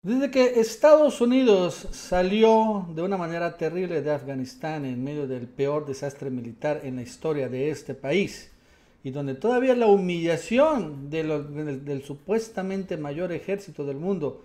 Desde que Estados Unidos salió de una manera terrible de Afganistán en medio del peor desastre militar en la historia de este país, y donde todavía la humillación del supuestamente mayor ejército del mundo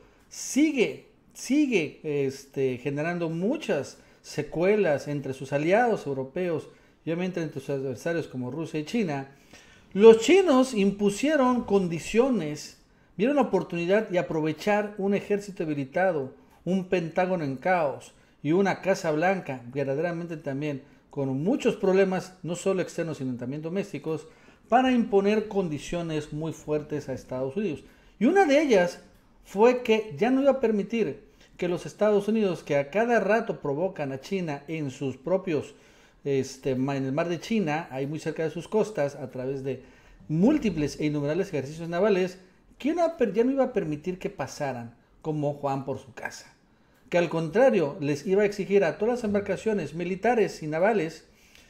sigue generando muchas secuelas entre sus aliados europeos y obviamente entre sus adversarios como Rusia y China, los chinos impusieron condiciones, vieron la oportunidad de aprovechar un ejército debilitado, un Pentágono en caos y una Casa Blanca verdaderamente también con muchos problemas, no solo externos sino también domésticos, para imponer condiciones muy fuertes a Estados Unidos. Y una de ellas fue que ya no iba a permitir que los Estados Unidos, que a cada rato provocan a China en sus propios en el mar de China, ahí muy cerca de sus costas, a través de múltiples e innumerables ejercicios navales, que ya no iba a permitir que pasaran como Juan por su casa. Que al contrario, les iba a exigir a todas las embarcaciones militares y navales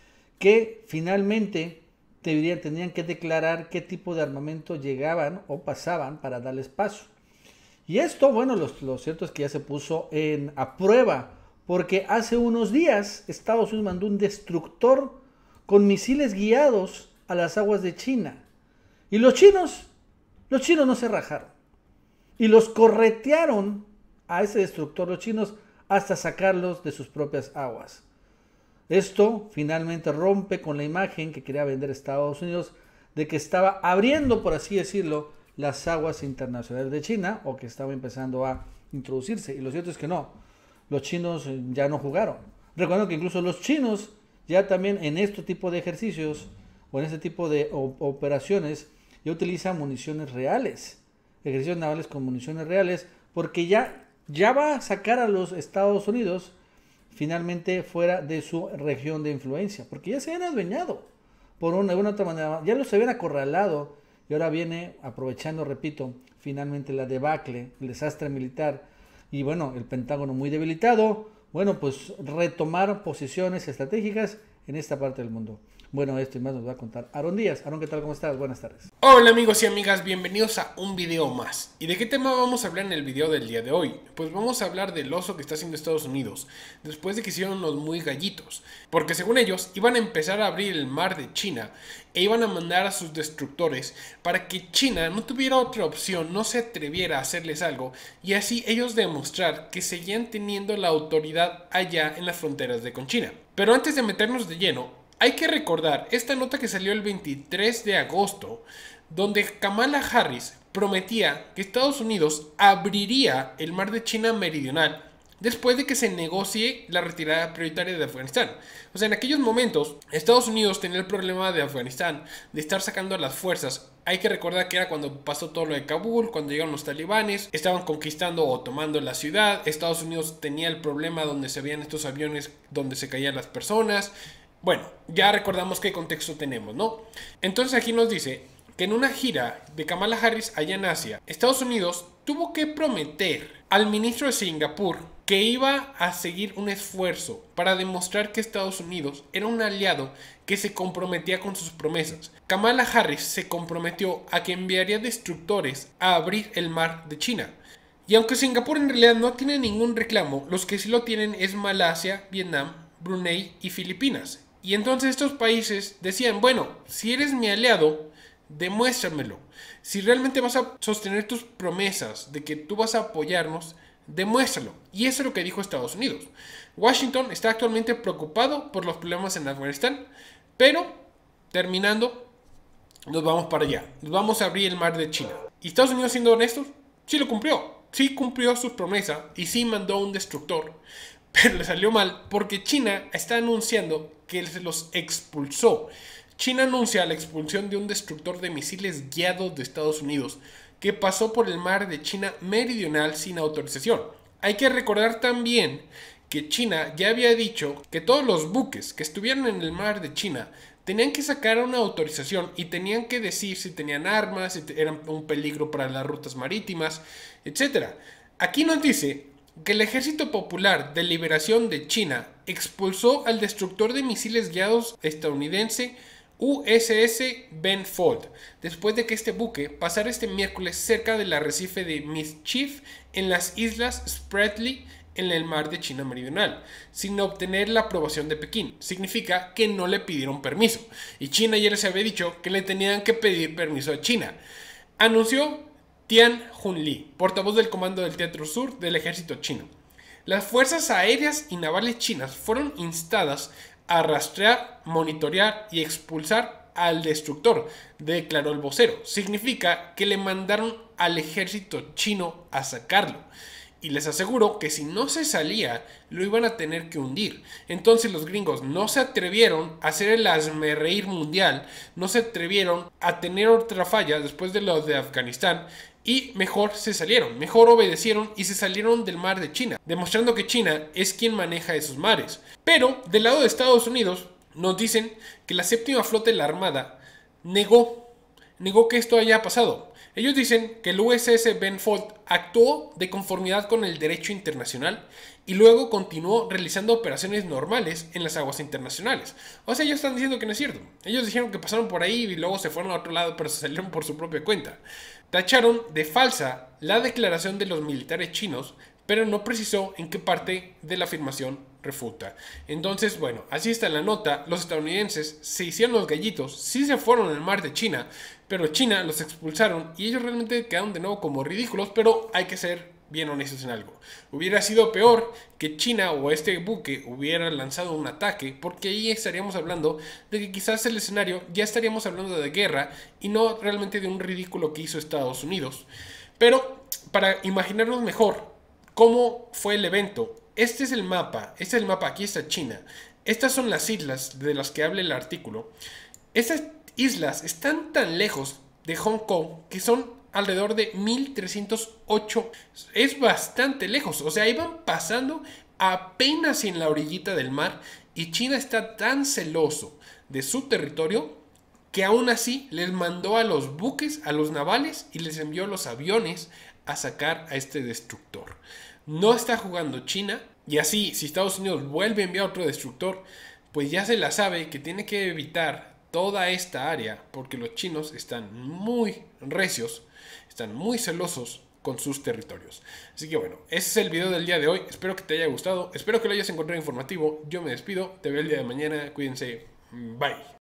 que finalmente tenían que declarar qué tipo de armamento llegaban o pasaban para darles paso. Y esto, bueno, lo cierto es que ya se puso a prueba, porque hace unos días Estados Unidos mandó un destructor con misiles guiados a las aguas de China. Y los chinos no se rajaron. Y los corretearon a ese destructor, los chinos, hasta sacarlos de sus propias aguas. Esto finalmente rompe con la imagen que quería vender Estados Unidos de que estaba abriendo, por así decirlo, las aguas internacionales de China, o que estaba empezando a introducirse. Y lo cierto es que no, los chinos ya no jugaron. Recuerdo que incluso los chinos ya también en este tipo de ejercicios o en este tipo de operaciones ya utilizan municiones reales, ejercicios navales con municiones reales, porque ya va a sacar a los Estados Unidos finalmente fuera de su región de influencia, porque ya se habían adueñado por una u otra manera, ya los habían acorralado. Y ahora viene, aprovechando, repito, finalmente la debacle, el desastre militar y bueno, el Pentágono muy debilitado, bueno, pues retomar posiciones estratégicas en esta parte del mundo. Bueno, esto y más nos va a contar Aaron Díaz. Aaron, ¿qué tal? ¿Cómo estás? Buenas tardes. Hola amigos y amigas, bienvenidos a un video más. ¿Y de qué tema vamos a hablar en el video del día de hoy? Pues vamos a hablar del oso que está haciendo Estados Unidos, después de que hicieron los muy gallitos. Porque según ellos, iban a empezar a abrir el mar de China e iban a mandar a sus destructores para que China no tuviera otra opción, no se atreviera a hacerles algo, y así ellos demostrar que seguían teniendo la autoridad allá en las fronteras de con China. Pero antes de meternos de lleno, hay que recordar esta nota que salió el 23 de agosto, donde Kamala Harris prometía que Estados Unidos abriría el mar de China meridional después de que se negocie la retirada prioritaria de Afganistán. O sea, en aquellos momentos, Estados Unidos tenía el problema de Afganistán, de estar sacando a las fuerzas. Hay que recordar que era cuando pasó todo lo de Kabul, cuando llegaron los talibanes, estaban conquistando o tomando la ciudad. Estados Unidos tenía el problema donde se veían estos aviones donde se caían las personas. Bueno, ya recordamos qué contexto tenemos, ¿no? Entonces aquí nos dice que en una gira de Kamala Harris allá en Asia, Estados Unidos tuvo que prometer al ministro de Singapur que iba a seguir un esfuerzo para demostrar que Estados Unidos era un aliado que se comprometía con sus promesas. Kamala Harris se comprometió a que enviaría destructores a abrir el mar de China. Y aunque Singapur en realidad no tiene ningún reclamo, los que sí lo tienen es Malasia, Vietnam, Brunei y Filipinas. Y entonces estos países decían, bueno, si eres mi aliado, demuéstramelo. Si realmente vas a sostener tus promesas de que tú vas a apoyarnos, demuéstralo. Y eso es lo que dijo Estados Unidos. Washington está actualmente preocupado por los problemas en Afganistán, pero terminando, nos vamos para allá. Nos vamos a abrir el mar de China. ¿Y Estados Unidos, siendo honestos, sí lo cumplió? Sí cumplió sus promesas y sí mandó un destructor. Pero le salió mal porque China está anunciando que se los expulsó. China anuncia la expulsión de un destructor de misiles guiados de Estados Unidos que pasó por el mar de China meridional sin autorización. Hay que recordar también que China ya había dicho que todos los buques que estuvieran en el mar de China tenían que sacar una autorización y tenían que decir si tenían armas, si eran un peligro para las rutas marítimas, etc. Aquí nos dice que el Ejército Popular de Liberación de China expulsó al destructor de misiles guiados estadounidense USS Ben Fold, después de que este buque pasara este miércoles cerca del arrecife de Mischief en las islas Spratly en el mar de China Meridional, sin obtener la aprobación de Pekín. Significa que no le pidieron permiso, y China ya les había dicho que le tenían que pedir permiso a China. Anunció Tian Junli, portavoz del Comando del Teatro Sur del ejército chino. Las fuerzas aéreas y navales chinas fueron instadas a rastrear, monitorear y expulsar al destructor, declaró el vocero. Significa que le mandaron al ejército chino a sacarlo. Y les aseguro que si no se salía, lo iban a tener que hundir. Entonces los gringos no se atrevieron a hacer el hazmerreír mundial, no se atrevieron a tener otra falla después de lo de Afganistán, y mejor se salieron, mejor obedecieron y se salieron del mar de China, demostrando que China es quien maneja esos mares. Pero del lado de Estados Unidos nos dicen que la séptima flota de la Armada negó que esto haya pasado. Ellos dicen que el USS Ben Fold actuó de conformidad con el derecho internacional y luego continuó realizando operaciones normales en las aguas internacionales. O sea, ellos están diciendo que no es cierto. Ellos dijeron que pasaron por ahí y luego se fueron a otro lado, pero se salieron por su propia cuenta. Tacharon de falsa la declaración de los militares chinos, pero no precisó en qué parte de la afirmación refuta. Entonces, bueno, así está la nota. Los estadounidenses se hicieron los gallitos, sí se fueron al mar de China, pero China los expulsaron y ellos realmente quedaron de nuevo como ridículos, pero hay que ser bien honestos en algo. Hubiera sido peor que China o este buque hubiera lanzado un ataque, porque ahí estaríamos hablando de que quizás el escenario ya estaríamos hablando de guerra y no realmente de un ridículo que hizo Estados Unidos. Pero para imaginarnos mejor cómo fue el evento, este es el mapa, aquí está China. Estas son las islas de las que habla el artículo. Estas islas están tan lejos de Hong Kong que son alrededor de 1308. Es bastante lejos, o sea, iban pasando apenas en la orillita del mar y China está tan celoso de su territorio que aún así les mandó a los buques, a los navales y les envió los aviones a sacar a este destructor. No está jugando China y así si Estados Unidos vuelve a enviar otro destructor, pues ya se la sabe que tiene que evitar toda esta área porque los chinos están muy recios, están muy celosos con sus territorios. Así que bueno, ese es el video del día de hoy. Espero que te haya gustado, espero que lo hayas encontrado informativo. Yo me despido, te veo el día de mañana, cuídense, bye.